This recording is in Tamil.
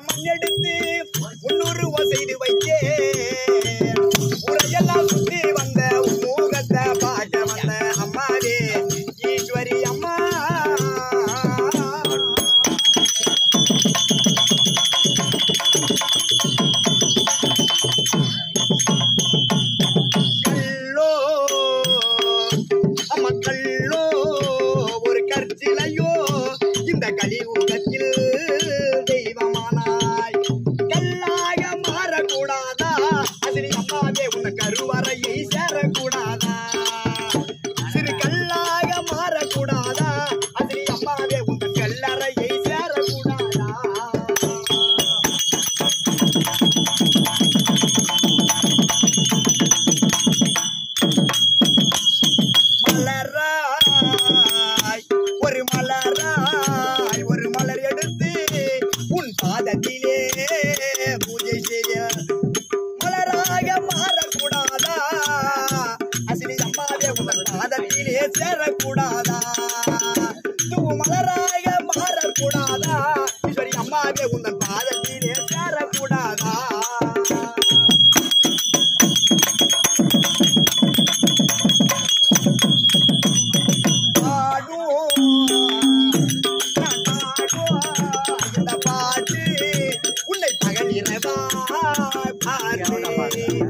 மண்ணெடுத்து 300 செய்து வைத்தே ஊரையெல்லாம் சுத்தி வந்த முகத்தை பாட்ட வந்த அம்மாவே ஈஸ்வரி அம்மா கல்லோ மக்களோ ஒரு கற்சிலையோ இந்த கலியுகத்தில் தெய்வமானாய் கல்லாக மாறக்கூடாதா அதில் அம்மாவே உன்னை கருவறையை சேரக்கூடாதா சிறு கல்லாக மாறக்கூடாதா அதில் அம்மாவே உன்னை கல்லறையை சேரக்கூடாதா மலராய் ஒரு மலர் எடுத்து உன் பாதத்திலே பூஜை செய்ய மலராக மாறக்கூடாதா அசினி அம்மாவே உன் பாதத்திலே சேரக்கூடாதா தூ மலராக மாறக்கூடாதா ஈஸ்வரி அம்மாவே உன் பாதத்திலே சேரக்கூடாதா உன்னை பகலிரவா பார்த்து